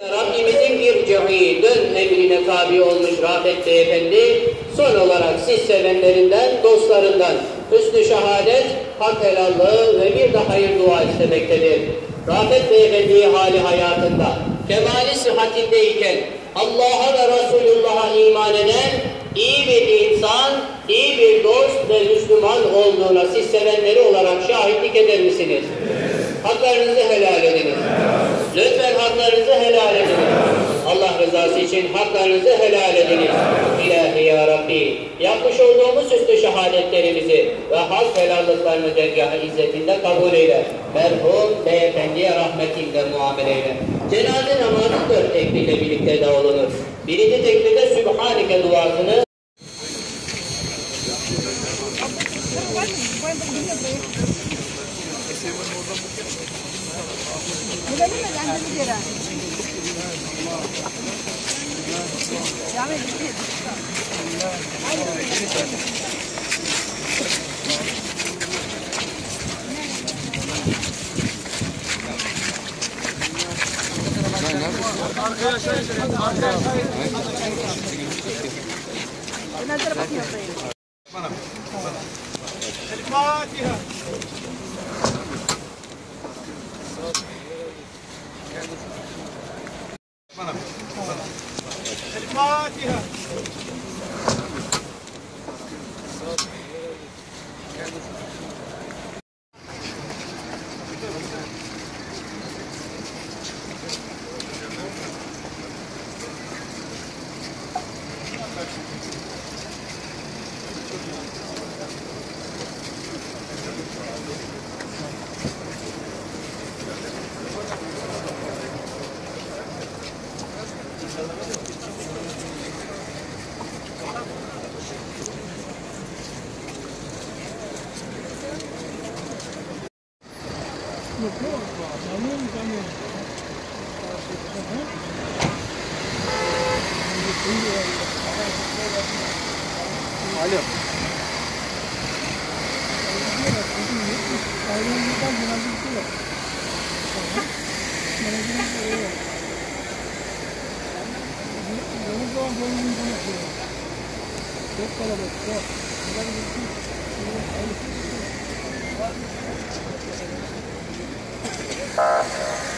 Rabbimizin bir cem'i dön emrine tabi olmuş Rafet Beyefendi, son olarak siz sevenlerinden, dostlarından hüsnü şehadet, hak helallığı ve bir de hayır dua istemektedir. Rafet Beyefendi hali hayatında, kemali sıhhatindeyken Allah'a ve Resulullah'a iman eden iyi bir insan, iyi bir dost ve Müslüman olduğuna siz sevenleri olarak şahitlik eder misiniz? Haklarınızı helal ediniz. Lütfen haklarınızı helal ediniz. Allah rızası için haklarınızı helal ediniz. İlahi ya Rabbi, yapmış olduğumuz üstü şehadetlerimizi ve hak helallıklarını dergâh-ı izzetinde kabul eyle. Merhum beyefendiye rahmetinle muamele eyle. Cenaze namazı 4 tekbirle birlikte de olunur. Birinci tekbirde Sübhaneke duasını الفاتحة الفاتحة Alo. Çok kalabalık.